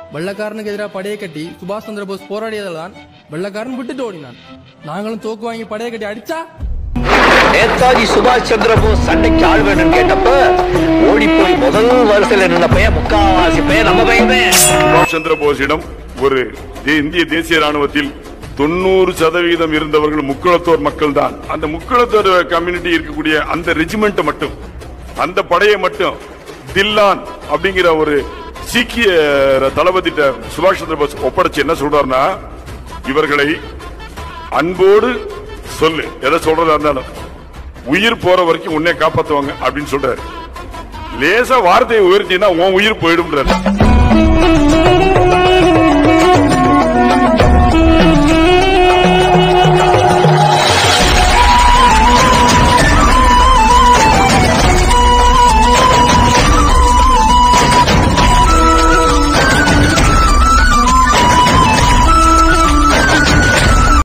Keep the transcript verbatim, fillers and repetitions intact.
வெள்ளக்காரனுக்கு எதிராக படையை கட்டி சுபாஷ் சந்திர போஸ் போராடியதால் தான் வெள்ளக்காரன் விட்டுட்டு ஓடினான். நாங்களும் தோக்கு வாங்கி படையை கட்டி அடிச்சா நேதாஜி சுபாஷ் சந்திர போஸ் சண்டைக்கு ஆள் வேணும்னு கேட்டப்ப ஓடி போய் முதல் வரிசையில் நின்ன பையன் முக்காவாசி பையன் நம்ம பையன். சுபாஷ் சந்திர போஸிடம் ஒரு இந்திய தேசிய ராணுவத்தில் தொண்ணூறு சதவீதம் இருந்தவர்கள் முக்குளத்தோர் மக்கள் தான். அந்த முக்குளத்தோர் கம்யூனிட்டி இருக்கக்கூடிய அந்த ரெஜிமெண்ட் மட்டும், அந்த படையை மட்டும் தில்லான் அப்படிங்கிற ஒரு சீக்கிய தளபதிட்ட சுபாஷ் சந்திர போஸ் ஒப்படைச்சு என்ன சொல்றாருன்னா, இவர்களை அன்போடு சொல்லு, எதை சொல்றதா இருந்தாலும் உயிர் போற வரைக்கும் உன்னை காப்பாத்துவாங்க அப்படின்னு சொல்றாரு. லேசா வார்த்தையை உயர்த்தினா உன் உயிர் போயிடும்.